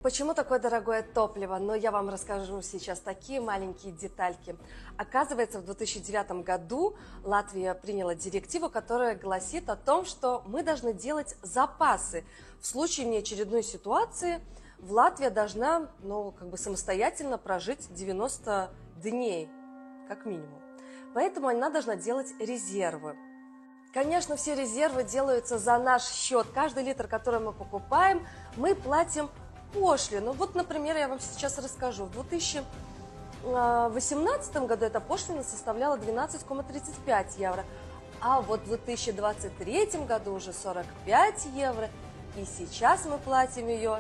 Почему такое дорогое топливо? Но я вам расскажу сейчас такие маленькие детальки. Оказывается, в 2009 году Латвия приняла директиву, которая гласит о том, что мы должны делать запасы. В случае внеочередной ситуации Латвия должна самостоятельно прожить 90 дней, как минимум. Поэтому она должна делать резервы. Конечно, все резервы делаются за наш счет. Каждый литр, который мы покупаем, мы платим пошлину. Вот, например, я вам сейчас расскажу. В 2018 году эта пошлина составляла 12,35 евро, а вот в 2023 году уже 45 евро, и сейчас мы платим ее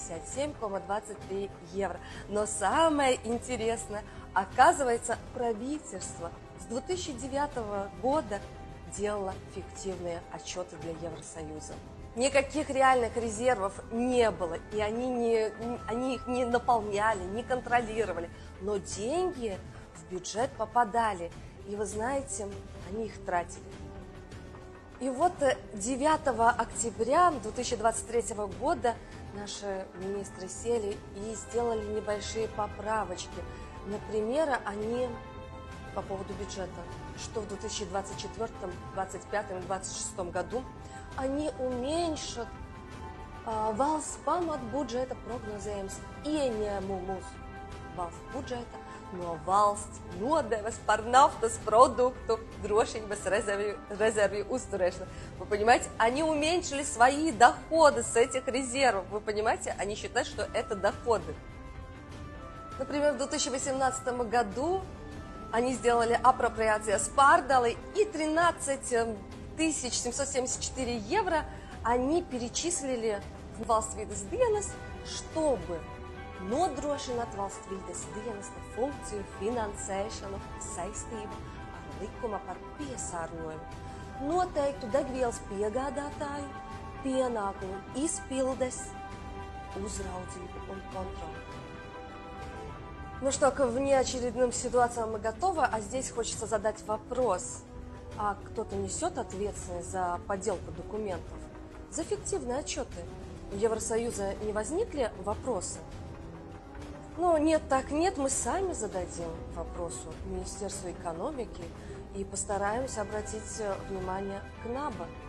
67,23 евро. Но самое интересное, оказывается, правительство с 2009 года делало фиктивные отчеты для Евросоюза. Никаких реальных резервов не было, и они их не наполняли, не контролировали. Но деньги в бюджет попадали, и вы знаете, они их тратили. И вот 9 октября 2023 года наши министры сели и сделали небольшие поправочки. Например, они по поводу бюджета, что в 2024, 2025 и 2026 году они уменьшат valsts pamatbudžeta prognozējums ieņēmumus valsts budžeta no valsts nodevas par naftas produktu drošības резерву uzturēšanu. Вы понимаете, они уменьшили свои доходы с этих резервов. Вы понимаете, они считают, что это доходы. Например, в 2018 году они сделали апроприация спардалы, и 13 774 евро они перечислили в valstsvides dienas, чтобы nodrošināt valstsvides dienesta funkciju finansēšanu saistību ar likuma par piesārņojumu, noteiktu degvielas piegādātāju pienākumu izpildes, uzraudzību un kontroli. Ну что, к внеочередным ситуациям мы готовы, а здесь хочется задать вопрос. А кто-то несет ответственность за подделку документов, за фиктивные отчеты? У Евросоюза не возникли вопросы? Ну, нет, так нет, мы сами зададим вопросу Министерству экономики и постараемся обратить внимание к НАБА.